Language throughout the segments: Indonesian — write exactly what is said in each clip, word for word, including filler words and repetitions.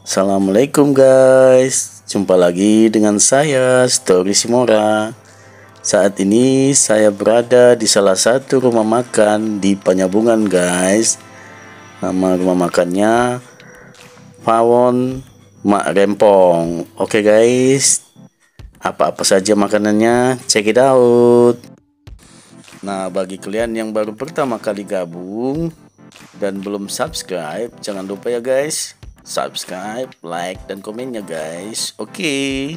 Assalamualaikum guys, jumpa lagi dengan saya Story Simora. Saat ini saya berada di salah satu rumah makan di Penyambungan guys. Nama rumah makannya Pawon Mak Rempong. Oke guys, apa-apa saja makanannya, check it out. Nah, bagi kalian yang baru pertama kali gabung dan belum subscribe, jangan lupa ya guys, subscribe, like, dan komennya guys. Oke.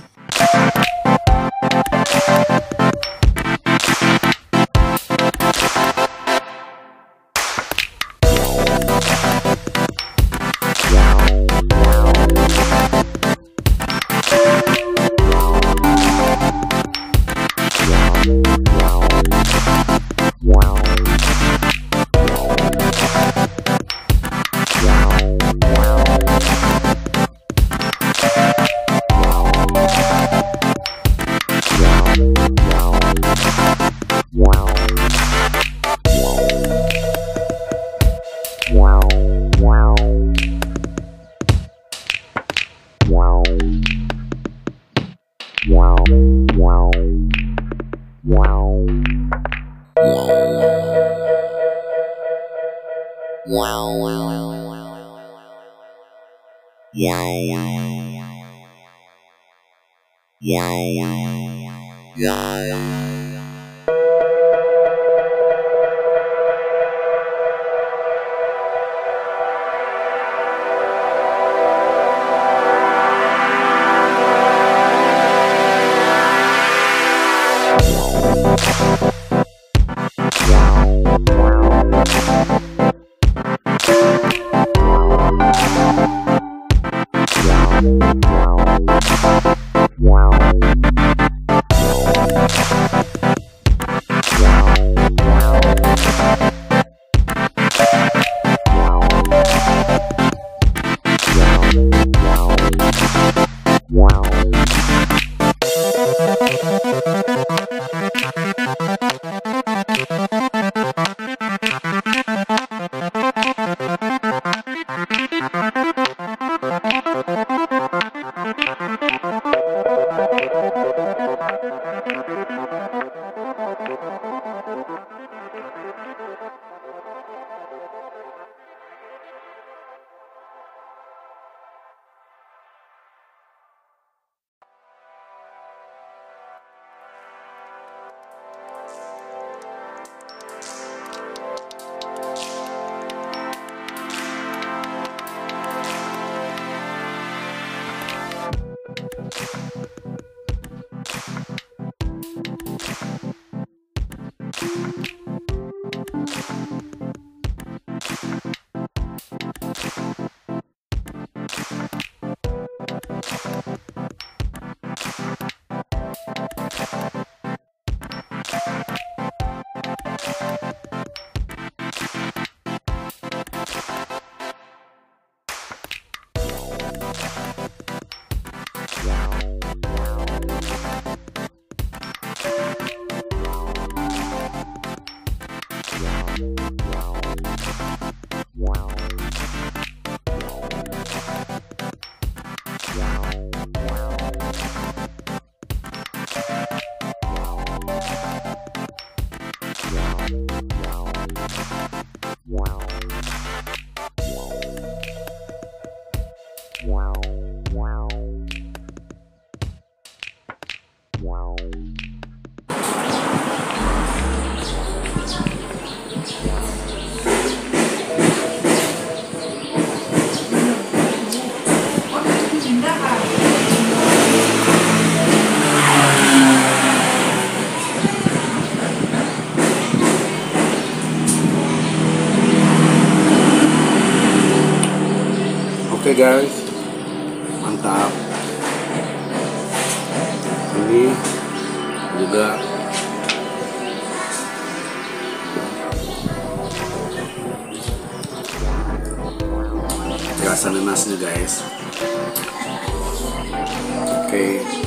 Oke guys, mantap. Ini juga rasa nanasnya guys. Oke.